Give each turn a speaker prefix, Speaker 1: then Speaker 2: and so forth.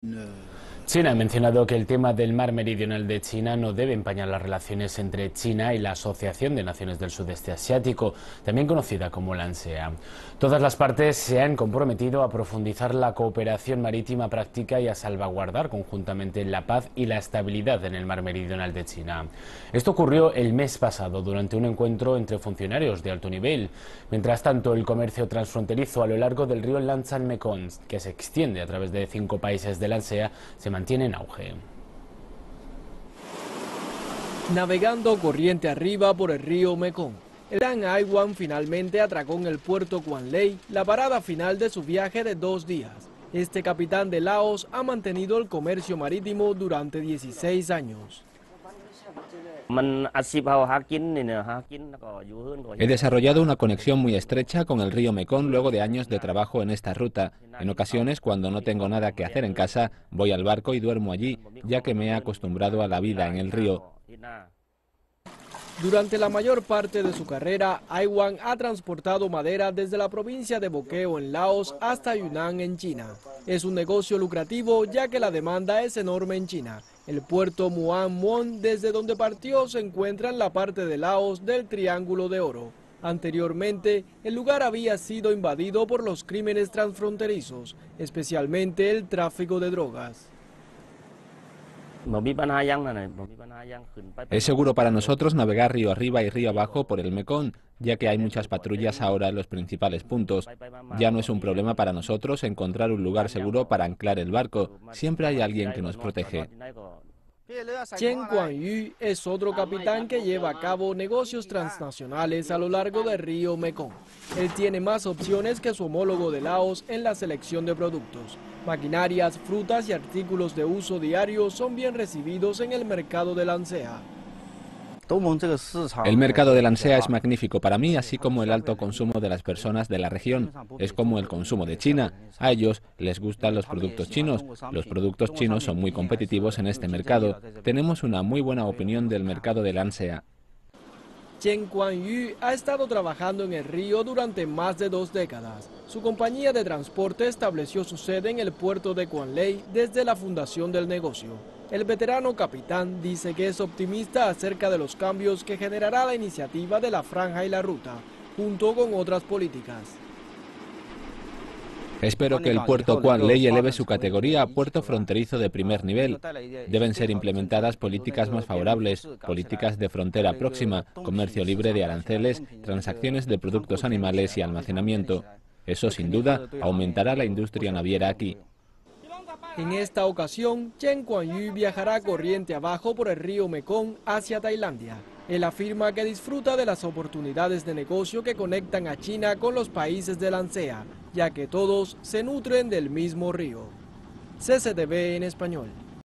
Speaker 1: China ha mencionado que el tema del mar meridional de China no debe empañar las relaciones entre China y la Asociación de Naciones del Sudeste Asiático, también conocida como la ANSEA. Todas las partes se han comprometido a profundizar la cooperación marítima práctica y a salvaguardar conjuntamente la paz y la estabilidad en el mar meridional de China. Esto ocurrió el mes pasado durante un encuentro entre funcionarios de alto nivel. Mientras tanto, el comercio transfronterizo a lo largo del río Lancang-Mekong, que se extiende a través de 5 países de la ANSEA, se mantiene en auge.
Speaker 2: Navegando corriente arriba por el río Mekong, el Gran Aiwan finalmente atracó en el puerto Quan Lay, la parada final de su viaje de 2 días. Este capitán de Laos ha mantenido el comercio marítimo durante 16 años.
Speaker 3: He desarrollado una conexión muy estrecha con el río Mekong luego de años de trabajo en esta ruta. En ocasiones, cuando no tengo nada que hacer en casa, voy al barco y duermo allí, ya que me he acostumbrado a la vida en el río.
Speaker 2: Durante la mayor parte de su carrera, Aiwan ha transportado madera desde la provincia de Bokeo en Laos hasta Yunnan en China. Es un negocio lucrativo ya que la demanda es enorme en China. El puerto Muang Muon, desde donde partió, se encuentra en la parte de Laos del Triángulo de Oro. Anteriormente, el lugar había sido invadido por los crímenes transfronterizos, especialmente el tráfico de drogas.
Speaker 3: Es seguro para nosotros navegar río arriba y río abajo por el Mekong, ya que hay muchas patrullas ahora en los principales puntos. Ya no es un problema para nosotros encontrar un lugar seguro para anclar el barco. Siempre hay alguien que nos protege.
Speaker 2: Chen Kuan-yu es otro capitán que lleva a cabo negocios transnacionales a lo largo del río Mekong. Él tiene más opciones que su homólogo de Laos en la selección de productos. Maquinarias, frutas y artículos de uso diario son bien recibidos en el mercado de la ANSEA.
Speaker 3: El mercado de la ANSEA es magnífico para mí, así como el alto consumo de las personas de la región. Es como el consumo de China. A ellos les gustan los productos chinos. Los productos chinos son muy competitivos en este mercado. Tenemos una muy buena opinión del mercado de la ANSEA.
Speaker 2: Chen Kuan-yu ha estado trabajando en el río durante más de 2 décadas. Su compañía de transporte estableció su sede en el puerto de Quan Lay desde la fundación del negocio. El veterano capitán dice que es optimista acerca de los cambios que generará la iniciativa de la franja y la ruta, junto con otras políticas.
Speaker 3: Espero que el puerto Quan Lay eleve su categoría a puerto fronterizo de primer nivel. Deben ser implementadas políticas más favorables, políticas de frontera próxima, comercio libre de aranceles, transacciones de productos animales y almacenamiento. Eso, sin duda, aumentará la industria naviera aquí.
Speaker 2: En esta ocasión, Chen Kuan-yu viajará corriente abajo por el río Mekong hacia Tailandia. Él afirma que disfruta de las oportunidades de negocio que conectan a China con los países de la ANSEA, ya que todos se nutren del mismo río. CCTV en español.